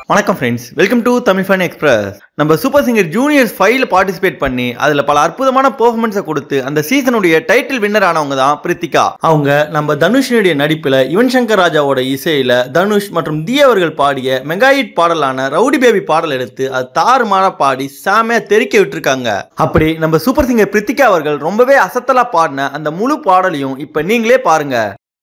வணக்கம் friends, welcome to Tamil fun express. நம்ம super singer juniors 5ல பார்ட்டிசிபேட் பண்ணி அதில் பல அற்புதமான பெர்ஃபார்மன்ஸை கொடுத்து அந்த சீசனுடைய டைட்டில் வின்னர் ஆனவங்க தான் பிரித்திகா. அவங்க நம்ம தனுஷனுடைய நடிப்பில் யுவன் சங்கர் ராஜாவோட இசையில தனுஷ் மற்றும் தி அவர்கள் பாடிய மெகாஹிட் பாடலான ரவுடி பேபி பாடல் எடுத்து அது தாறுமாறா பாடி சாமையா தெறிக்க விட்டுருக்காங்க. அப்படி நம்ம சூப்பர் சிங்கர் பிரித்திகா அவர்கள் ரொம்பவே அசத்தலா பாடின அந்த முழு பாடலையும் இப்ப நீங்களே பாருங்க.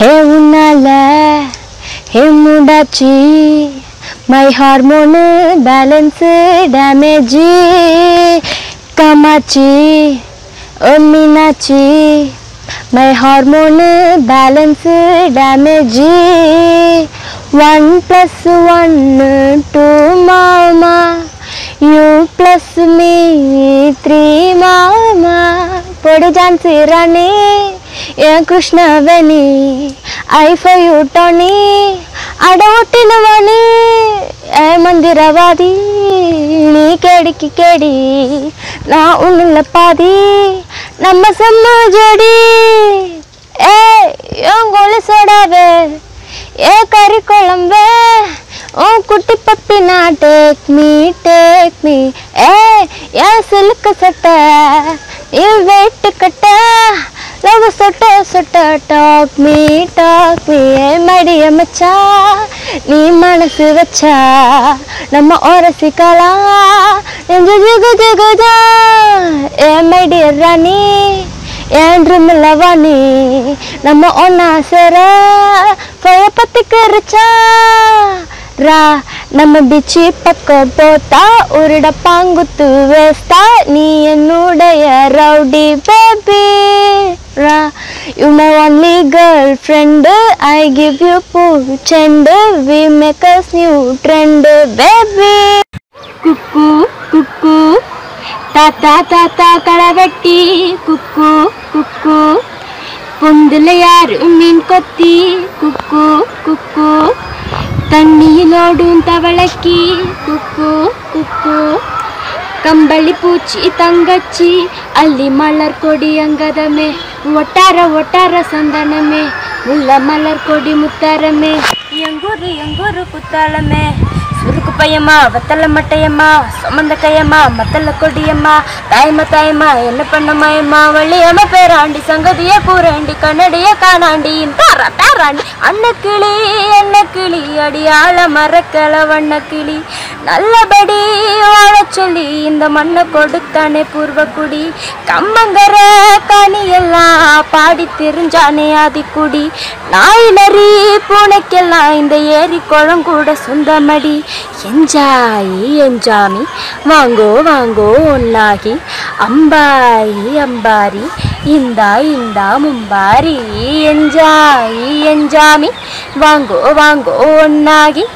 My hormone balance damage Kamachi Ominachi My hormone balance damage 1 plus 1 2 mama You plus me 3 mama Podi Jansi Rani Ya Krishna Veni I for you Tony அடோட்டினவனே மந்திரவாதி நீ கேடிக்கு கேடி நான் உன்னுல பாதி நம்ம செம்ம ஜோடி ஏன் கோலி சோடாவே கறி குழம்பே உன் குட்டி பப்பி நான் டேக் மீ ஏன் சிலுக்கு சட்டை வெயிட்டு கட்ட லவ் சொட்ட சொட்ட டாக் மீ மடிய மச்சா நீ மனசு வச்சா நம்ம ஓரசிக்கலாம் நெஞ்சு ஜுகு ஜுகுஜா மடிய ராணி ஏன்றுமில்லவாணி நம்ம ஒன்னா சேர பத்தி கரிச்சா ரா நம்ம பிச்சி பக்கம் போத்தா உருட பாங்குத்து வேஸ்தா நீ என்னுடைய ரவுடி பேபி ரா you my only girl friend I give you பூச்செண்டு we make us new trend baby குக்கு குக்கு தாத்தா தாத்தா களவெட்டி குக்கு குக்கு பொந்துல யாரு மீன் கொத்தி குக்கு குக்கு தண்ணியிலோடும் தவளைக்கு குக்கு குக்கு கம்பளி பூச்சி தங்கச்சி அள்ளி மலர் கொடி அங்கதமே ஒட்டார ஒட்டார சந்தனமே முல்ல மலர் கொடி முத்தாரமே எங்கூரு குத்தாலமே சுருக்கு பையம்மா வத்தல மட்டையம்மா சுமந்த கையம்மா மத்தல கொடியம்மா தாயம்மா என்ன பண்ணமாயம்மா வள்ளியம்மா பேராண்டி சங்கதிய கூறாண்டி கண்ணடிய காணாண்டி தாராண்டி அன்ன கிளி அடியாள மரக்கல வண்ண கிளி நல்லபடி வாழ சொல்லி இந்த மண்ணை கொடுத்தானே பூர்வக்குடி கம்மங்கர கனியெல்லாம் பாடி தெரிஞ்சானே ஆதிக்குடி நாய் நரி பூனைக்கெல்லாம் இந்த ஏரி குளம் கூட சொந்தமடி என்ஜாமி வாங்கோ ஒன்னாகி அம்பாரி இந்தா மும்பாரி என்ஜாமி வாங்கோ ஒன்னாகி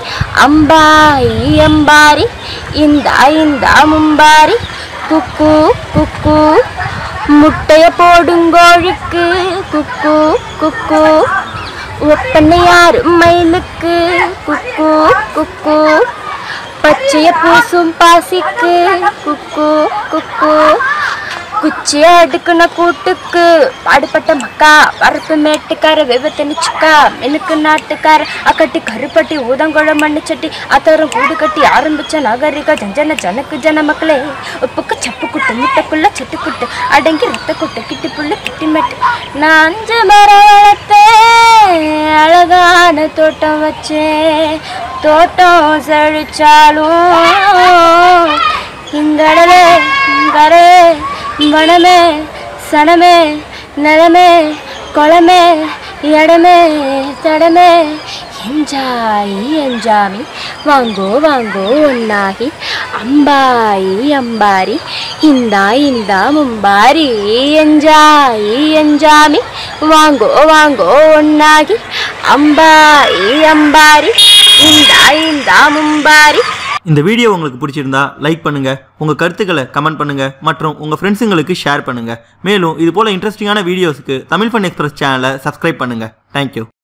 அம்பாரி இந்தா மும்பாரி குக்கு குக்கு முட்டைய போடுங்கோழுக்கு குக்கு குக்கு ஒப்பனை யாரு மயிலுக்கு குக்கு குக்கு பச்சைய பூசும் பாசிக்கு குக்கு குக்கு குச்சிய அடுக்குன கூட்டுக்கு பாடுபட்ட மக்கா பருப்பு மேட்டுக்கார விபத்து நிச்சுக்கா மெனுக்கு நாட்டுக்கார அக்கட்டி கருப்பட்டி ஊதங்குழ மண்ணுச்சட்டி அத்தரம் கூடு கட்டி ஆரம்பிச்ச நாகரிக ஜனக்கு ஜன மக்களே உப்புக்கு சப்பு குட்டு முட்டைக்குள்ள சட்டுக்குட்டு அடங்கி ரத்த குட்டு கிட்டி புள்ளு கிட்டி மெட்டு நான் 5 மரம் வளர்த்தேன் அழகான தோட்டம் வச்சேன் தோட்டம் செழிச்சாலும் இங்கடலே கரே வனமே சனமே நிலமே குளமே இடமே தடமே என்ஜாமி வாங்கோ ஒன்னாகி அம்பாரி இந்தா மும்பாரி என்ஜாமி வாங்கோ ஒன்னாகி அம்பாரி இந்தா மும்பாரி. இந்த வீடியோ உங்களுக்கு பிடிச்சிருந்தா லைக் பண்ணுங்க, உங்க கருத்துக்களை கமெண்ட் பண்ணுங்க மற்றும் உங்க ஃப்ரெண்ட்ஸுங்களுக்கு ஷேர் பண்ணுங்க. மேலும் இது போல இன்ட்ரெஸ்டிங்கான வீடியோஸ்க்கு தமிழ் ஃபன் எக்ஸ்பிரஸ் சேனலை சப்ஸ்கிரைப் பண்ணுங்க. தேங்க்யூ.